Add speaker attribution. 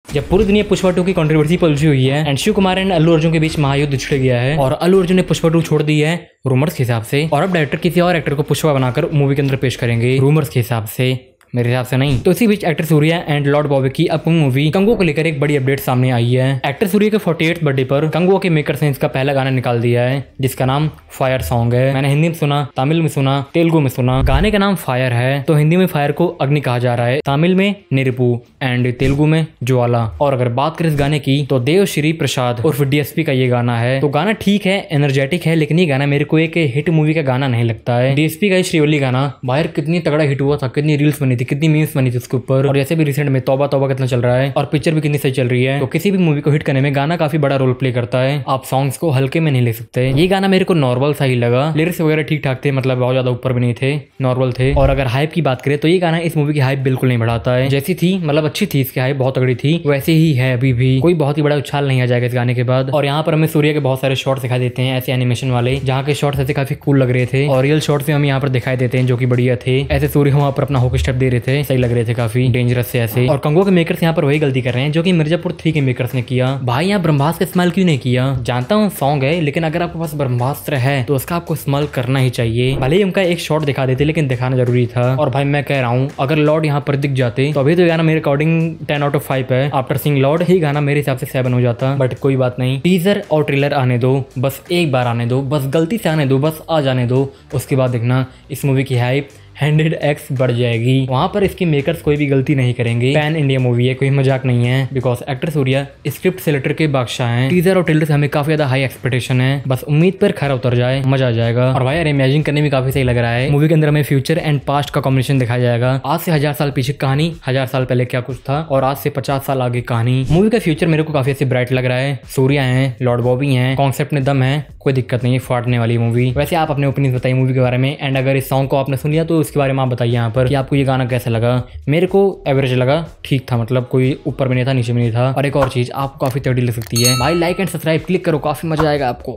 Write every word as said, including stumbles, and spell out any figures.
Speaker 1: जब पूरी दुनिया पुष्पा टू की कंट्रोवर्सी पर उलझी हुई है एंड शिव कुमार एंड अल्लू अर्जुन के बीच महायुद्ध छिड़ गया है और अल्लू अर्जुन ने पुष्पा टू छोड़ दी है रूमर्स के हिसाब से, और अब डायरेक्टर किसी और एक्टर को पुष्पा बनाकर मूवी के अंदर पेश करेंगे रूमर्स के हिसाब से, मेरे हिसाब से नहीं। तो इसी बीच actor Suriya and lord Bobby की अपकमिंग मूवी कंगुआ को लेकर एक बड़ी अपडेट सामने आई है। एक्टर सूर्या के अड़तालीसवें बर्थडे पर कंगुआ के मेकर्स ने इसका पहला गाना निकाल दिया है जिसका नाम फायर सॉन्ग है। मैंने हिंदी में सुना, तमिल में सुना, तेलुगु में सुना। गाने का नाम फायर है तो हिंदी में फायर को अग्नि कहा जा रहा है, तमिल में निरपू एंड तेलुगु में ज्वाला। और अगर बात करें इस गाने की तो देव श्री प्रसाद उर्फ डीएसपी का ये गाना है। तो गाना ठीक है, एनर्जेटिक है, लेकिन ये गाना मेरे को एक हिट मूवी का गाना नहीं लगता है। डीएसपी का ये श्रीवल्ली गाना बाहर कितनी तगड़ा हिट हुआ था, कितनी रील्स बनी थी, कितनी मीम्स बनी थी उसके ऊपर, और जैसे भी रिसेंट में तौबा तौबा कितना चल रहा है और पिक्चर भी कितनी सही चल रही है। तो किसी भी मूवी को हिट करने में गाना काफी बड़ा रोल प्ले करता है, आप सॉन्ग्स को हल्के में नहीं ले सकते। ये गाना मेरे को नॉर्मल सा ही लगा, लिरिक्स वगैरह ठीक ठाक थे, मतलब बहुत ज्यादा ऊपर भी नहीं थे, नॉर्मल थे। और अगर हाइप की बात करें तो ये गाना इस मूवी की हाइप बिल्कुल नहीं बढ़ाता है। जैसी थी मतलब अच्छी थी, इसकी हाइप बहुत तगड़ी थी, वैसे ही है अभी भी, कोई बहुत ही बड़ा उछाल नहीं आ जाएगा इस गाने के बाद। और यहाँ पर हमें सूर्य के बहुत सारे शॉट्स दिखाई देते हैं ऐसे एनिमेशन वाले, जहाँ के शॉट्स ऐसे काफी कूल लग रहे थे, और रियल शॉट्स भी हमें यहाँ पर दिखाई देते हैं जो की बढ़िया थे। ऐसे सूर्य वहाँ पर अपना हॉकी स्टेप दे रहे थे, सही लग रहे थे, काफी डेंजरस से ऐसे। और कंगुआ के मेकर्स यहाँ पर वही गलती कर रहे हैं जो कि मिर्जापुर थ्री के मेकर्स ने किया। भाई यहाँ ब्रह्मास्त्र का इस्तेमाल क्यों नहीं किया? जानता हूँ सॉन्ग है, लेकिन अगर आपके पास ब्रह्मास्त्र है तो उसका आपको इस्तेमाल करना ही चाहिए। भले ही उनका एक शॉट दिखा देते लेकिन दिखाना जरूरी था। और भाई मैं कह रहा हूँ अगर लॉर्ड यहाँ पर दिख जाते तो अभी तो गाना मेरे according ten out of five है। आफ्टर सिंग लॉर्ड ही गाना मेरे हिसाब से सेवन हो जाता, बट कोई बात नहीं। टीजर और ट्रेलर आने दो, बस एक बार आने दो, बस गलती से आने दो, बस आ जाने दो, उसके बाद देखना इस मूवी की हाइप हंड्रेड एक्स बढ़ जाएगी। वहां पर इसके मेकर्स कोई भी गलती नहीं करेंगे। पैन इंडिया मूवी है, कोई मजाक नहीं है, because actor Suriya script selector के बादशाह हैं। टीजर और ट्रेलर से हमें काफी ज्यादा हाई एक्सपेक्टेशन है, बस उम्मीद पर खरा उतर जाए, मजा आ जाएगा। और भाई यार इमेजिन करने में काफी सही लग रहा है। मूवी के अंदर हमें फ्यूचर एंड पास्ट का कॉम्बिनेशन दिखाया जाएगा। आज से हजार साल पीछे कहानी, हजार साल पहले क्या कुछ था, और आज से पचास साल आगे कहानी। मूवी का फ्यूचर मेरे को काफी ऐसे ब्राइट लग रहा है। सूर्या है, लॉर्ड बॉबी है, कॉन्सेप्ट में दम है, कोई दिक्कत नहीं है, फाड़ने वाली मूवी। वैसे आप अपने ओपिनियन बताइए मूवी के बारे में, एंड अगर इस सॉन्ग को आपने सुन लिया तो उसके बारे में आप बताइए पर कि आपको ये गाना कैसा लगा। मेरे को एवरेज लगा, ठीक था, मतलब कोई ऊपर भी नहीं था नीचे भी नहीं था। और एक और चीज आपको काफी तगड़ी लग सकती है भाई, लाइक एंड सब्सक्राइब क्लिक करो, काफी मजा आएगा आपको।